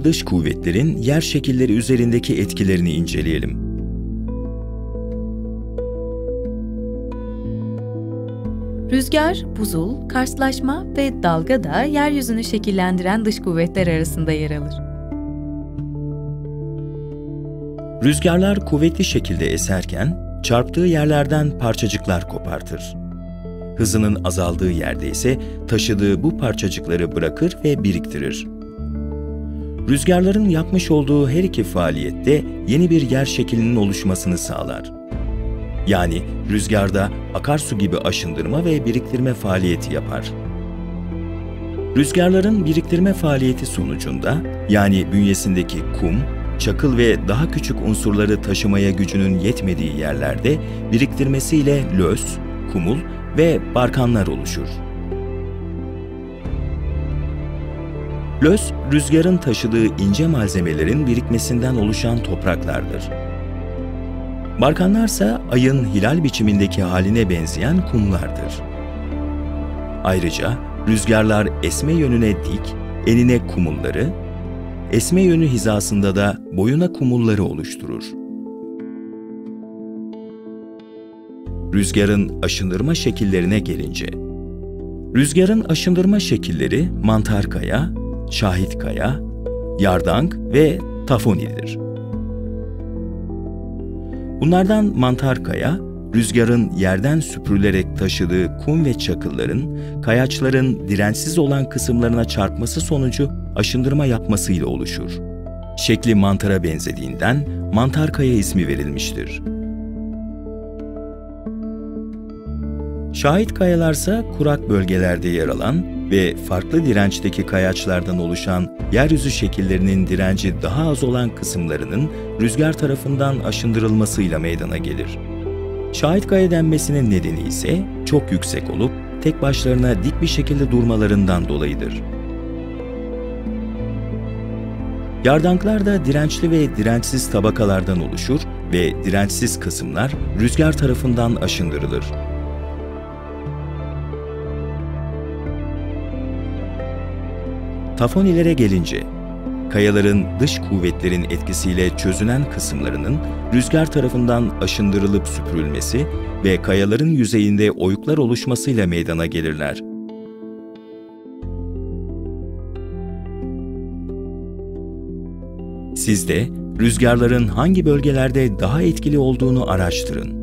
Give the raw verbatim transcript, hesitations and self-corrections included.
dış kuvvetlerin yer şekilleri üzerindeki etkilerini inceleyelim. Rüzgar, buzul, karşılaşma ve dalga da yeryüzünü şekillendiren dış kuvvetler arasında yer alır. Rüzgarlar kuvvetli şekilde eserken, çarptığı yerlerden parçacıklar kopartır. Hızının azaldığı yerde ise taşıdığı bu parçacıkları bırakır ve biriktirir. Rüzgarların yapmış olduğu her iki faaliyette yeni bir yer şeklinin oluşmasını sağlar. Yani rüzgarda akarsu gibi aşındırma ve biriktirme faaliyeti yapar. Rüzgarların biriktirme faaliyeti sonucunda, yani bünyesindeki kum, çakıl ve daha küçük unsurları taşımaya gücünün yetmediği yerlerde biriktirmesiyle löz, kumul ve barkanlar oluşur. Löz, rüzgarın taşıdığı ince malzemelerin birikmesinden oluşan topraklardır. Barkanlarsa ayın hilal biçimindeki haline benzeyen kumlardır. Ayrıca rüzgarlar esme yönüne dik, enine kumulları, esme yönü hizasında da boyuna kumulları oluşturur. Rüzgarın aşındırma şekillerine gelince, rüzgarın aşındırma şekilleri mantar kaya, şahit kaya, yardank ve tafonidir. Bunlardan mantar kaya, rüzgarın yerden süpürülerek taşıdığı kum ve çakılların, kayaçların dirençsiz olan kısımlarına çarpması sonucu aşındırma yapmasıyla oluşur. Şekli mantara benzediğinden mantar kaya ismi verilmiştir. Şahit kayalarsa kurak bölgelerde yer alan ve farklı dirençteki kayaçlardan oluşan yeryüzü şekillerinin direnci daha az olan kısımlarının rüzgar tarafından aşındırılmasıyla meydana gelir. Şahit kaya denmesinin nedeni ise çok yüksek olup tek başlarına dik bir şekilde durmalarından dolayıdır. Yardanklar da dirençli ve dirençsiz tabakalardan oluşur ve dirençsiz kısımlar rüzgar tarafından aşındırılır. Tafonilere gelince, kayaların dış kuvvetlerin etkisiyle çözünen kısımlarının rüzgar tarafından aşındırılıp süpürülmesi ve kayaların yüzeyinde oyuklar oluşmasıyla meydana gelirler. Siz de rüzgarların hangi bölgelerde daha etkili olduğunu araştırın.